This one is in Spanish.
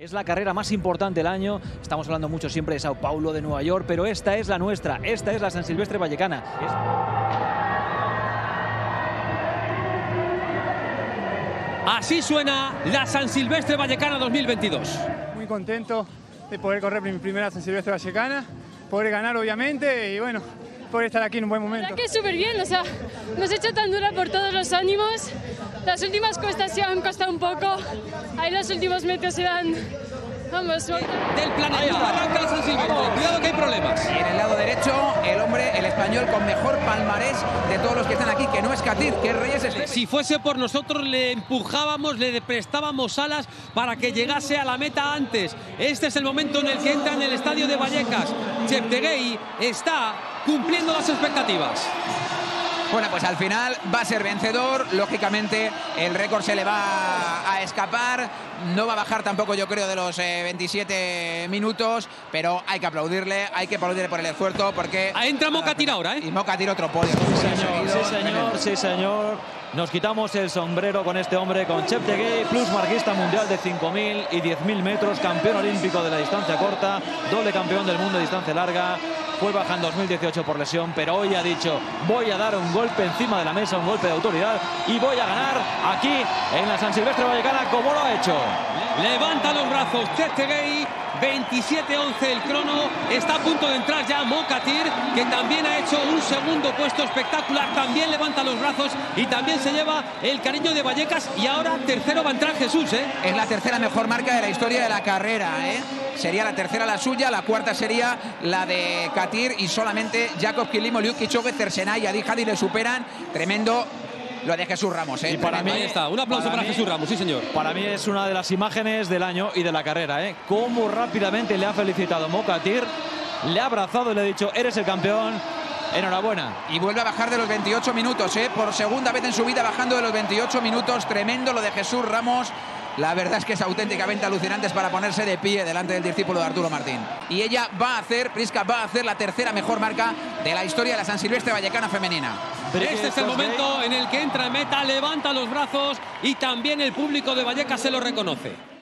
Es la carrera más importante del año. Estamos hablando mucho siempre de Sao Paulo, de Nueva York, pero esta es la nuestra. Esta es la San Silvestre Vallecana. Así suena la San Silvestre Vallecana 2022. Muy contento de poder correr mi primera San Silvestre Vallecana, poder ganar obviamente y bueno, poder estar aquí en un buen momento. La verdad que súper bien, o sea, nos he hecho tan dura por todos los ánimos. Las últimas cuestas se han costado un poco, ahí los últimos metros eran, vamos, del planeta. Arranca la San Silvestre, cuidado que hay problemas. Y en el lado derecho, el hombre, el español con mejor palmarés de todos los que están aquí, que no es Katir, que es Reyes Esteves. Si fuese por nosotros, le empujábamos, le prestábamos alas para que llegase a la meta antes. Este es el momento en el que entra en el estadio de Vallecas. Cheptegei está cumpliendo las expectativas. Bueno, pues al final va a ser vencedor. Lógicamente el récord se le va a escapar. No va a bajar tampoco, yo creo, de los 27 minutos. Pero hay que aplaudirle por el esfuerzo porque... Entra Mokatir ahora, ¿eh? Y Mokatir otro podio. Sí, señor. Nos quitamos el sombrero con este hombre, con Cheptegei, plus marquista mundial de 5.000 y 10.000 metros, campeón olímpico de la distancia corta, doble campeón del mundo de distancia larga. Fue baja en 2018 por lesión, pero hoy ha dicho: voy a dar un golpe encima de la mesa, un golpe de autoridad, y voy a ganar aquí en la San Silvestre Vallecana como lo ha hecho. Levanta los brazos Cheptegei, 27-11 el crono, está a punto de entrar ya Mokatir, que también ha hecho un segundo puesto espectacular, también levanta los brazos y también se lleva el cariño de Vallecas, y ahora tercero va a entrar Jesús, ¿eh? Es la tercera mejor marca de la historia de la carrera, ¿eh? Sería la tercera la suya, la cuarta sería la de Katir, y solamente Jakob Kilimo, Eliud Kipchoge, Cercenay y Adi Hadi le superan. Tremendo lo de Jesús Ramos, ¿eh? Y para mí, ahí está, un aplauso para Jesús Ramos, sí señor. Para mí es una de las imágenes del año y de la carrera, ¿eh? Cómo rápidamente le ha felicitado Mokatir, le ha abrazado y le ha dicho: eres el campeón, enhorabuena. Y vuelve a bajar de los 28 minutos, ¿eh? Por segunda vez en su vida bajando de los 28 minutos. Tremendo lo de Jesús Ramos. La verdad es que es auténticamente alucinante, es para ponerse de pie delante del discípulo de Arturo Martín. Y ella va a hacer, Priska va a hacer la tercera mejor marca de la historia de la San Silvestre Vallecana femenina. Este es el momento en el que entra en meta, levanta los brazos y también el público de Vallecas se lo reconoce.